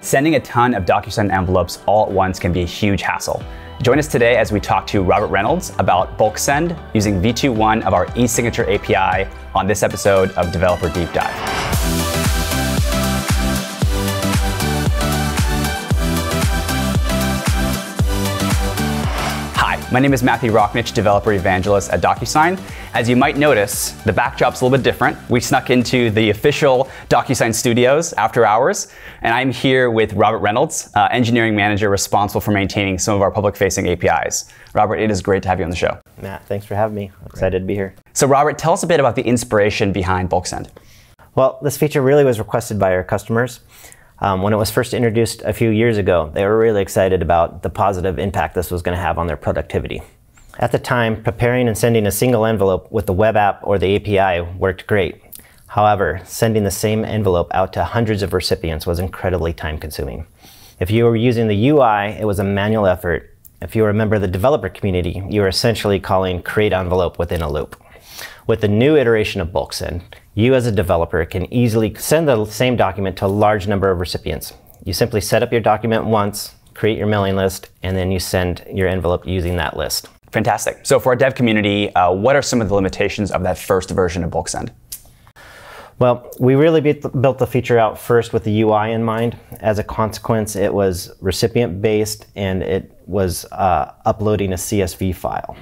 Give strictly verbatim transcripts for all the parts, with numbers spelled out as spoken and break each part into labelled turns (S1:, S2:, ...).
S1: Sending a ton of Docusign envelopes all at once can be a huge hassle. Join us today as we talk to Robert Reynolds about bulk send using v two point one of our eSignature A P I on this episode of Developer Deep Dive. My name is Matthew Rocknich, Developer Evangelist at Docusign. As you might notice, the backdrop's a little bit different. We snuck into the official Docusign studios after hours, and I'm here with Robert Reynolds, uh, Engineering Manager responsible for maintaining some of our public-facing A P Is. Robert, it is great to have you on the show.
S2: Matt, thanks for having me. I'm excited to be here.
S1: So Robert, tell us a bit about the inspiration behind bulk send.
S2: Well, this feature really was requested by our customers. Um, when it was first introduced a few years ago, they were really excited about the positive impact this was going to have on their productivity. At the time, preparing and sending a single envelope with the web app or the A P I worked great. However, sending the same envelope out to hundreds of recipients was incredibly time-consuming. If you were using the U I, it was a manual effort. If you were a member of the developer community, you were essentially calling create envelope within a loop. With the new iteration of bulk send, you as a developer can easily send the same document to a large number of recipients. You simply set up your document once, create your mailing list, and then you send your envelope using that list.
S1: Fantastic. So for our dev community, uh, what are some of the limitations of that first version of bulk send?
S2: Well, we really built the feature out first with the U I in mind. As a consequence, it was recipient-based and it was uh, uploading a C S V file.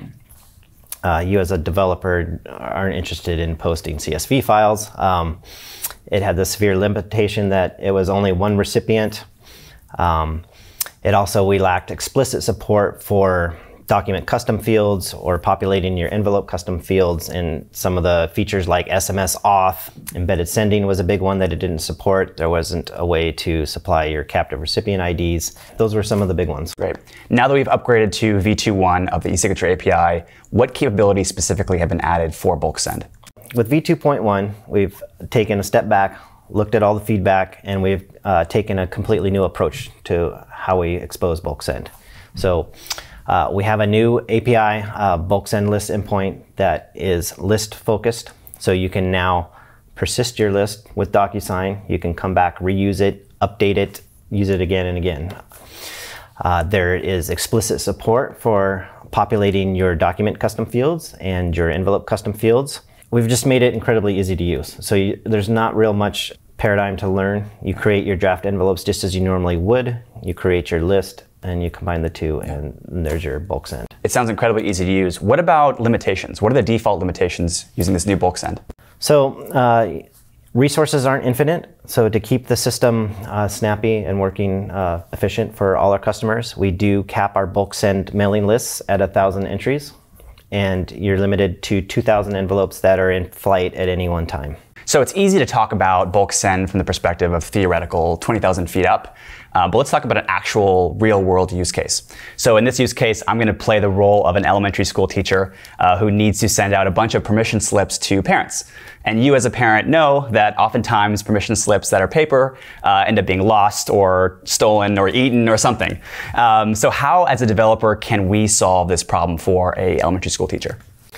S2: Uh, you as a developer aren't interested in posting C S V files. Um, it had the severe limitation that it was only one recipient. Um, it also, we lacked explicit support for document custom fields or populating your envelope custom fields, and some of the features like S M S auth, embedded sending was a big one that it didn't support. There wasn't a way to supply your captive recipient I Ds. Those were some of the big ones.
S1: Great. Now that we've upgraded to v two point one of the eSignature A P I, what capabilities specifically have been added for bulk send?
S2: With v two point one, we've taken a step back, looked at all the feedback, and we've uh, taken a completely new approach to how we expose bulk send. So Uh, we have a new A P I, uh, bulk send list endpoint that is list focused. So you can now persist your list with Docusign. You can come back, reuse it, update it, use it again and again. Uh, there is explicit support for populating your document custom fields and your envelope custom fields. We've just made it incredibly easy to use. So you, there's not real much paradigm to learn. You create your draft envelopes just as you normally would. You create your list, and you combine the two, and there's your bulk send.
S1: It sounds incredibly easy to use. What about limitations? What are the default limitations using this new bulk send?
S2: So uh, resources aren't infinite. So to keep the system uh, snappy and working uh, efficient for all our customers, we do cap our bulk send mailing lists at one thousand entries, and you're limited to two thousand envelopes that are in flight at any one time.
S1: So it's easy to talk about bulk send from the perspective of theoretical twenty thousand feet up, uh, but let's talk about an actual real world use case. So in this use case, I'm going to play the role of an elementary school teacher uh, who needs to send out a bunch of permission slips to parents. And you as a parent know that oftentimes permission slips that are paper uh, end up being lost or stolen or eaten or something. Um, so how as a developer can we solve this problem for a elementary school teacher?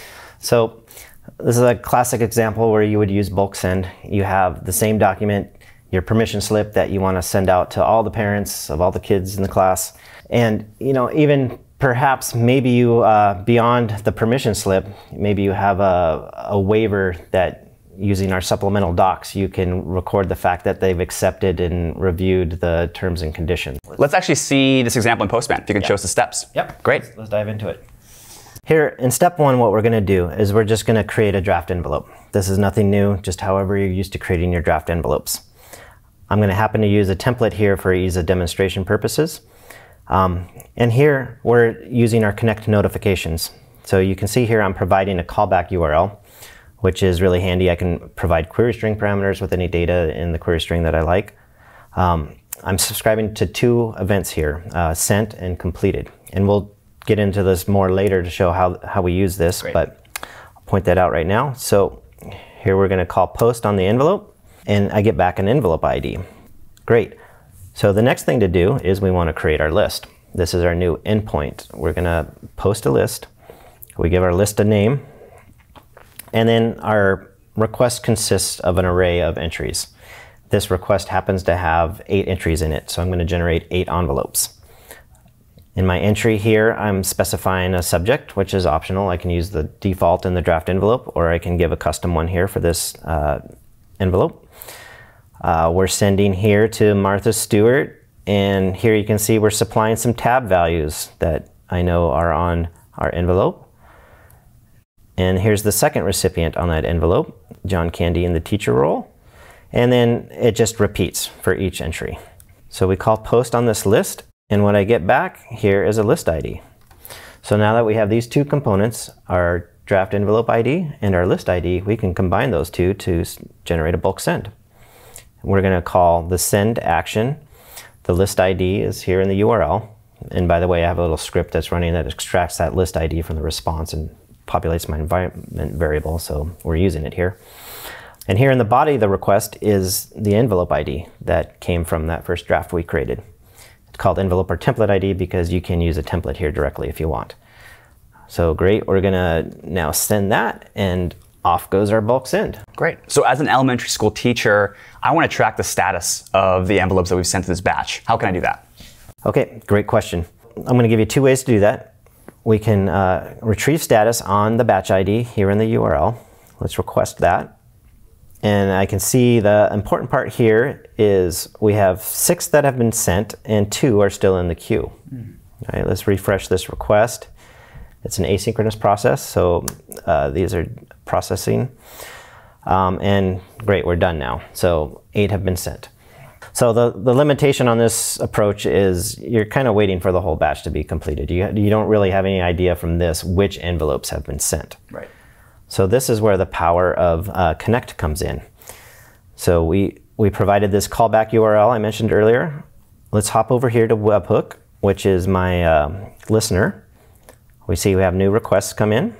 S2: So this is a classic example where you would use bulk send. You have the same document, your permission slip that you want to send out to all the parents of all the kids in the class. And, you know, even perhaps maybe you, uh, beyond the permission slip, maybe you have a, a waiver that using our supplemental docs, you can record the fact that they've accepted and reviewed the terms and conditions.
S1: Let's actually see this example in Postman. If you could
S2: yep.
S1: show us the steps.
S2: Yep.
S1: Great.
S2: Let's, let's dive into it. Here, in step one, what we're going to do is we're just going to create a draft envelope. This is nothing new, just however you're used to creating your draft envelopes. I'm going to happen to use a template here for ease of demonstration purposes. Um, and here, we're using our connect notifications. So you can see here I'm providing a callback U R L, which is really handy. I can provide query string parameters with any data in the query string that I like. Um, I'm subscribing to two events here, uh, sent and completed. And we'll get into this more later to show how, how we use this,
S1: Great.
S2: But I'll point that out right now. So here we're going to call post on the envelope, and I get back an envelope I D. Great. So the next thing to do is we want to create our list. This is our new endpoint. We're going to post a list. We give our list a name, and then our request consists of an array of entries. this request happens to have eight entries in it, so I'm going to generate eight envelopes. In my entry here, I'm specifying a subject, which is optional. I can use the default in the draft envelope, or I can give a custom one here for this uh, envelope. Uh, we're sending here to Martha Stewart, and here you can see we're supplying some tab values that I know are on our envelope. And here's the second recipient on that envelope, John Candy in the teacher role. And then it just repeats for each entry. So we call post on this list, and what I get back here is a list I D. So now that we have these two components, our draft envelope I D and our list I D, we can combine those two to generate a bulk send. We're going to call the send action. The list I D is here in the U R L. And by the way, I have a little script that's running that extracts that list I D from the response and populates my environment variable, so we're using it here. And here in the body of the request is the envelope I D that came from that first draft we created. It's called envelope or template I D because you can use a template here directly if you want. So great, we're gonna now send that, and off goes our bulk send.
S1: Great. So as an elementary school teacher, I want to track the status of the envelopes that we've sent to this batch. How can I do that?
S2: Okay, great question. I'm going to give you two ways to do that. We can uh, retrieve status on the batch I D here in the U R L. Let's request that. And I can see the important part here is we have six that have been sent and two are still in the queue. Mm. All right, let's refresh this request. It's an asynchronous process, so uh, these are processing. Um, and great, we're done now. So eight have been sent. So the, the limitation on this approach is you're kind of waiting for the whole batch to be completed. You, you don't really have any idea from this which envelopes have been sent.
S1: Right.
S2: So this is where the power of uh, Connect comes in. So we, we provided this callback U R L I mentioned earlier. Let's hop over here to webhook, which is my uh, listener. We see we have new requests come in.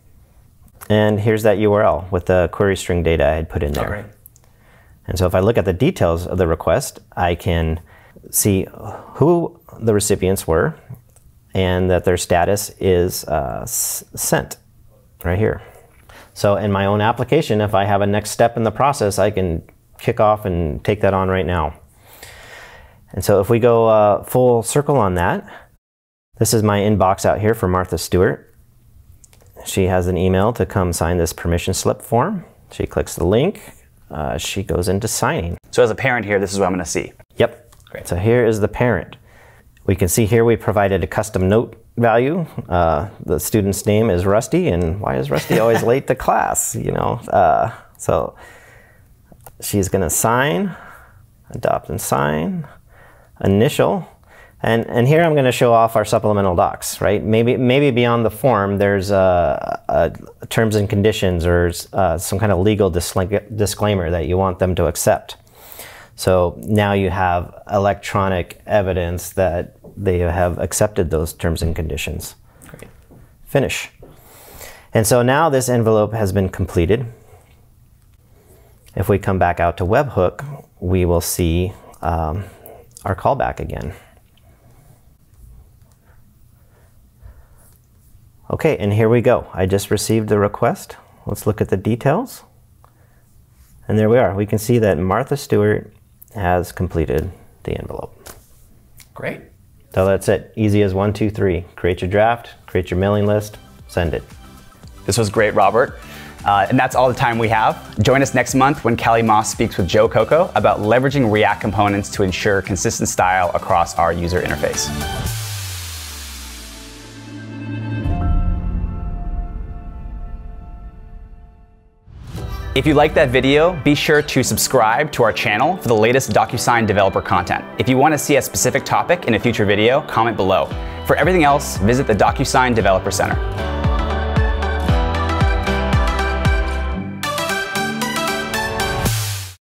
S2: And here's that U R L with the query string data I had put in there.
S1: Okay.
S2: And so if I look at the details of the request, I can see who the recipients were and that their status is uh, sent right here. So in my own application, if I have a next step in the process, I can kick off and take that on right now. And so if we go uh, full circle on that, this is my inbox out here for Martha Stewart. She has an email to come sign this permission slip form. She clicks the link. Uh, she goes into signing.
S1: So as a parent here, this is what I'm going to see.
S2: Yep.
S1: Great.
S2: So here is the parent. We can see here we provided a custom note value. Uh, the student's name is Rusty, and why is Rusty always late to class? You know. Uh, so she's going to sign, adopt and sign, initial. And, and here I'm going to show off our supplemental docs, right? Maybe, maybe beyond the form, there's a, a terms and conditions or uh, some kind of legal disclaimer that you want them to accept. So now you have electronic evidence that they have accepted those terms and conditions.
S1: Great.
S2: Finish. And so now this envelope has been completed. If we come back out to webhook, we will see um, our callback again. Okay, and here we go. I just received the request. Let's look at the details. And there we are. We can see that Martha Stewart has completed the envelope.
S1: Great.
S2: So that's it. Easy as one, two, three. Create your draft, create your mailing list, send it.
S1: This was great, Robert. Uh, and that's all the time we have. Join us next month when Callie Moss speaks with Joe Coco about leveraging React components to ensure consistent style across our user interface. If you liked that video, be sure to subscribe to our channel for the latest Docusign developer content. If you want to see a specific topic in a future video, comment below. For everything else, visit the Docusign Developer Center.